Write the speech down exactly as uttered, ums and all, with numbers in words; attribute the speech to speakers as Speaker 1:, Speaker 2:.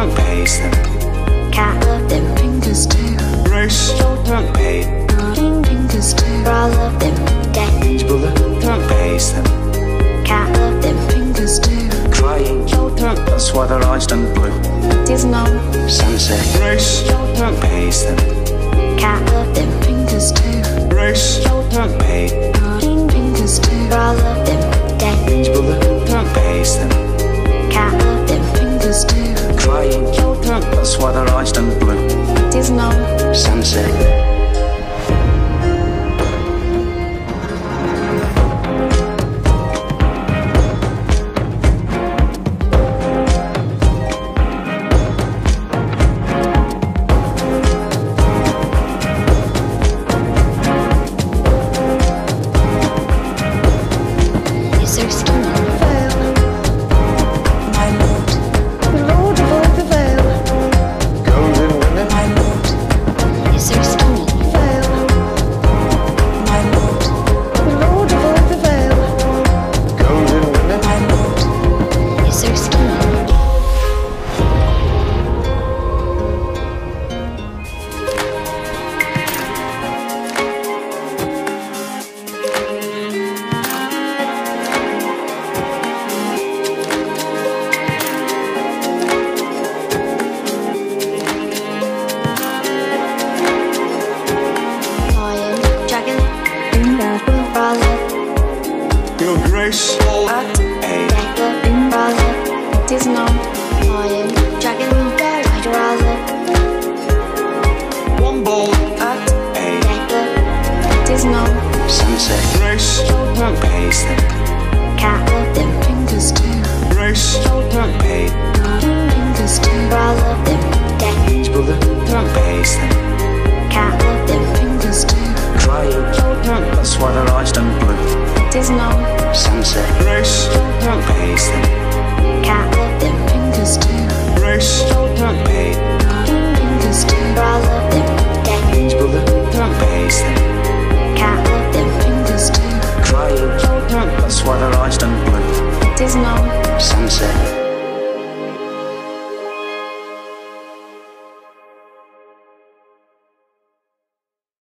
Speaker 1: children, pace them.
Speaker 2: Cat love them.
Speaker 3: Fingers too.
Speaker 1: Race, children, pace.
Speaker 3: Fingers too.
Speaker 2: Bra love them. Dead.
Speaker 1: Children, pace them.
Speaker 2: Cat love them.
Speaker 3: Fingers too.
Speaker 1: Crying children, that's why their eyes turn blue.
Speaker 3: Tis no.
Speaker 1: Sunset. Race, children, pace them.
Speaker 2: Cat love them.
Speaker 3: Fingers too.
Speaker 1: Race, children, pace.
Speaker 3: Fingers too.
Speaker 2: Bra love them. Dead.
Speaker 1: Children, pace them.
Speaker 2: Cat love them.
Speaker 3: Fingers too.
Speaker 1: Crying children, that's why their eyes turn blue.
Speaker 3: Tis no.
Speaker 1: Sunset.
Speaker 2: So stunning.
Speaker 3: My lord. The lord of all the vale.
Speaker 1: Golden women.
Speaker 3: My lord.
Speaker 2: You're so stunning.
Speaker 3: Vale. My lord. The lord of all the vale.
Speaker 1: Golden women.
Speaker 3: My lord.
Speaker 2: You're so stunning. Lion, dragon,
Speaker 3: Bingo.
Speaker 2: bra love,
Speaker 1: Your grace, all at a.
Speaker 2: dead love, bra love.
Speaker 3: Tis no.
Speaker 2: Lion, dragon, bra love,
Speaker 1: One ball at a.
Speaker 2: dead love.
Speaker 3: Tis no.
Speaker 1: Sunset. Grace, children, pace them.
Speaker 2: Cat love them.
Speaker 3: Fingers too.
Speaker 1: Grace, children, pace.
Speaker 3: Fingers too.
Speaker 2: Bra love them. Dead.
Speaker 1: Children, pace them.
Speaker 2: Cat love them.
Speaker 3: Fingers too.
Speaker 1: Crying children, that's why their eyes turn blue.
Speaker 3: Tis no.
Speaker 1: Sunset. Grace, children, pace them.